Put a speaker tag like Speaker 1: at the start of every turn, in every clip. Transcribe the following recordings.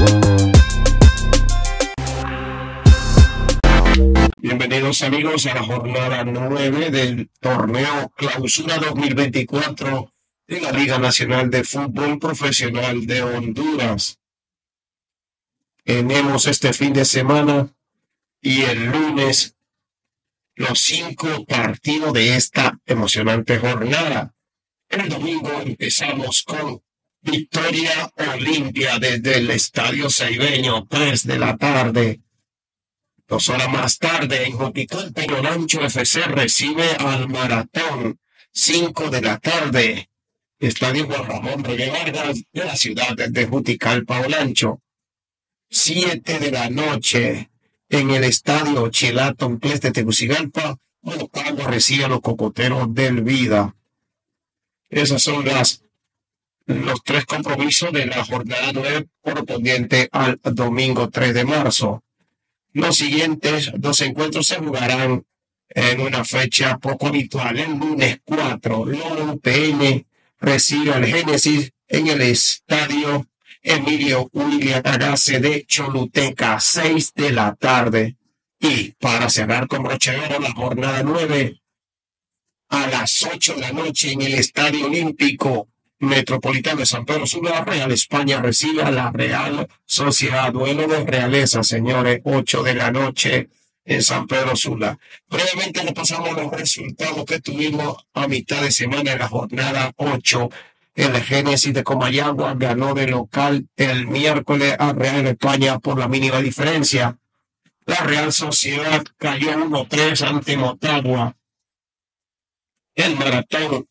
Speaker 1: Bienvenidos amigos a la jornada 9 del torneo Clausura 2024 de la Liga Nacional de Fútbol Profesional de Honduras. Tenemos este fin de semana y el lunes los 5 partidos de esta emocionante jornada. El domingo empezamos con Victoria Olimpia desde el Estadio Ceibeño, 3 de la tarde. 2 horas más tarde, en Juticalpa, Olancho FC recibe al Maratón, 5 de la tarde. Estadio Juan Ramón Regué Vargas de la ciudad de Juticalpa, Olancho. 7 de la noche, en el Estadio Chilatón Ples de Tegucigalpa, Motagua recibe a los Cocoteros del Vida. Esos son los 3 compromisos de la jornada 9 correspondiente al domingo 3 de marzo. Los siguientes 2 encuentros se jugarán en una fecha poco habitual. El lunes 4, la UPN recibe al Génesis en el Estadio Emilio William Arce de Choluteca, 6 de la tarde. Y para cerrar con broche de oro la jornada 9, a las 8 de la noche en el Estadio Olímpico Metropolitano de San Pedro Sula, Real España recibe a la Real Sociedad. Duelo de realeza, señores, 8 de la noche en San Pedro Sula. Brevemente repasamos los resultados que tuvimos a mitad de semana en la jornada 8. El Génesis de Comayagua ganó de local el miércoles a Real España por la mínima diferencia. La Real Sociedad cayó 1-3 ante Motagua. El Maratón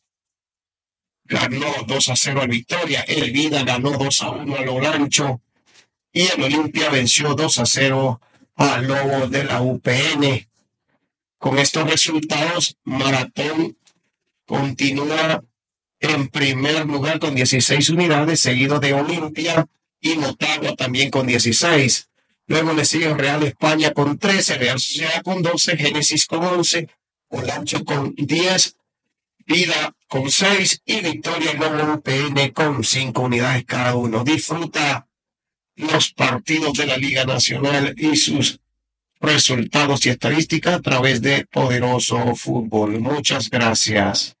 Speaker 1: ganó 2-0 al Victoria, el Vida ganó 2-1 al Olancho y el Olimpia venció 2-0 al Lobo de la UPN. Con estos resultados, Maratón continúa en primer lugar con 16 unidades, seguido de Olimpia y Motagua también con 16. Luego le sigue Real España con 13, Real Sociedad con 12, Génesis con 11, Olancho con 10, Vida con 6 y Victoria y Lobo UPN con 5 unidades cada uno. Disfruta los partidos de la Liga Nacional y sus resultados y estadísticas a través de Poderoso Fútbol. Muchas gracias.